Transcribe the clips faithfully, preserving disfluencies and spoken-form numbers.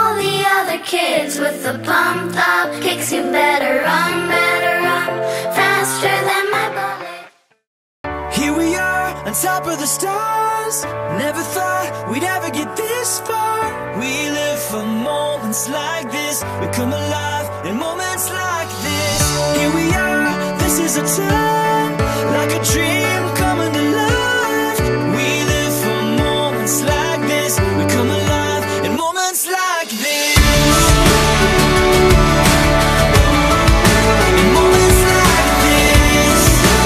all the other kids with the pumped up kicks. You better run, better run, faster than my bullet. Here we are, on top of the stars. Never thought we'd ever get this far. We live for moments like this. We come alive in moments like this. Here we are, this is a time, like a dream coming to life. We live for moments like this. We come alive in moments like this. In moments like this.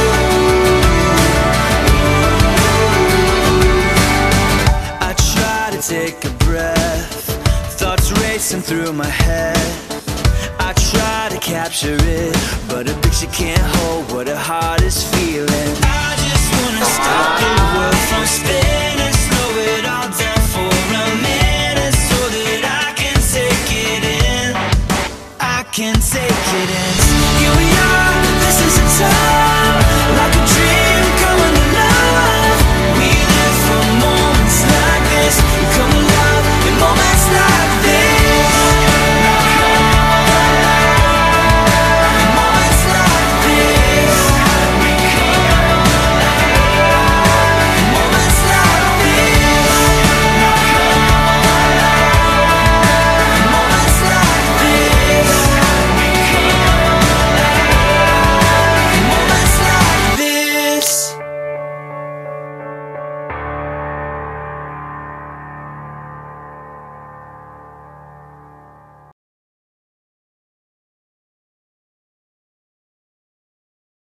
I try to take a breath, thoughts racing through my head. I try to capture it, but a picture can't hold what a heart is feeling.